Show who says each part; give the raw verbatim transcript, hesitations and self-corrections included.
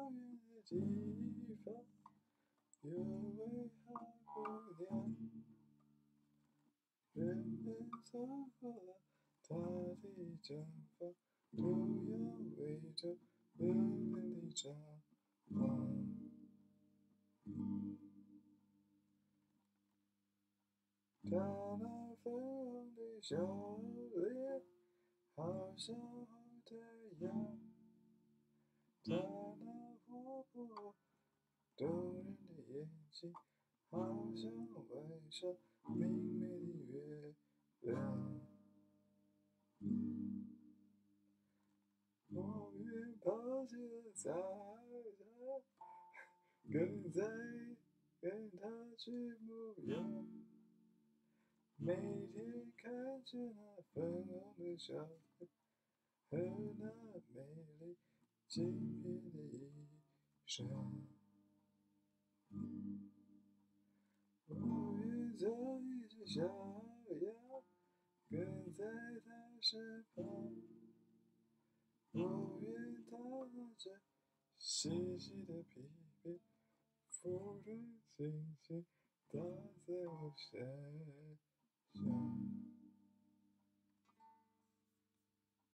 Speaker 1: 远的地方，有位好姑娘。人们走过了她的长房，都要围着热恋的札幌。她那粉红的小脸，好像红太阳。她那活泼动人的眼睛，好像晚上明媚的月亮。我愿抛弃了彩霞，跟在跟她去牧羊。每天看着那粉红的小脸和那美丽轻便的衣裳。我愿做一只小羊，跟在她身旁。我愿她拿着细细的皮鞭，抚着轻轻打在我身上。